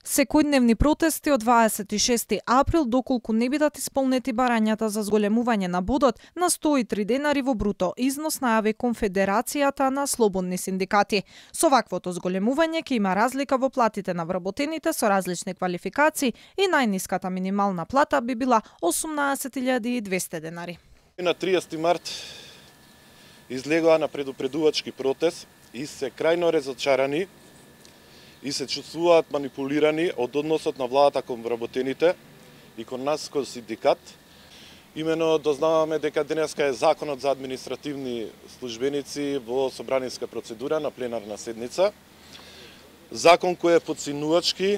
Секојдневни протести од 26 април доколку не бидат исполнети барањата за зголемување на бодот на 103 денари во бруто износ, најави Конфедерацијата на слободни синдикати. Со ваквото зголемување ќе има разлика во платите на вработените со различни квалификации и најниската минимална плата би била 18.200 денари. На 30 март излегоа на предупредувачки протест и се крајно разочарани и се чувствуваат манипулирани од односот на владата кон вработените и кон нас кон синдикат. Имено дознаваме дека денеска е законот за административни службеници во собраниска процедура на пленарна седница. Закон кој е потценувачки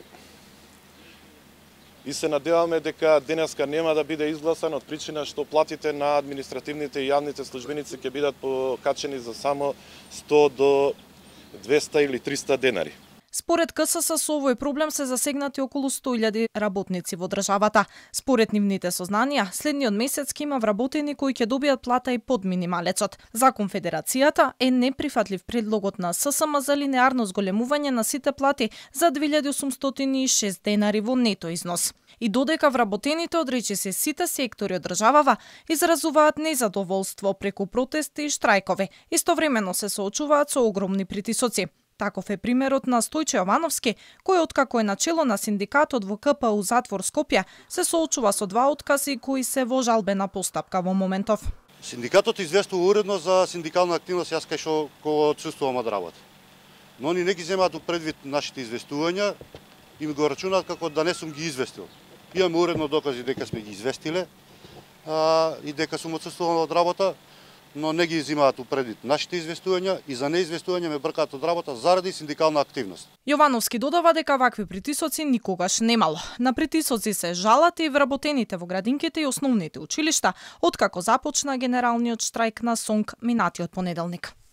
и се надеваме дека денеска нема да биде изгласан од причина што платите на административните и јавните службеници ќе бидат покачени за само 100 до 200 или 300 денари. Според КСС со овој проблем се засегнати околу 100.000 работници во државата. Според нивните сознанија, следниот месец ќе има вработени кои ќе добијат плата и под минималецот. За Конфедерацијата е неприфатлив предлогот на ССМ за линеарно зголемување на сите плати за 2806 денари во нето износ. И додека вработените од речиси сите сектори од државава изразуваат незадоволство преку протести и штрајкови, истовремено се соочуваат со огромни притисоци. Таков е примерот на Стојче Јовановски, кој откако е начело на синдикатот во КПУ затвор Скопје, се соочува со два откази кои се во жалбена постапка во моментов. Синдикатот известува уредно за синдикална активност, јас кај што отсуствувам од работа. Но они не ги земаат предвид нашите известувања и ми го рачунаат како да не сум ги известил. Имаме уредно докази дека сме ги известиле и дека сум отсуствувал од работа, но не ги взимаат предвид нашите известувања и за неизвестување ме бркаат од работа заради синдикална активност. Јовановски додава дека вакви притисоци никогаш немало. На притисоци се жалат и вработените во градинките и основните училишта, откако започна генералниот штрајк на СОНК минатиот понеделник.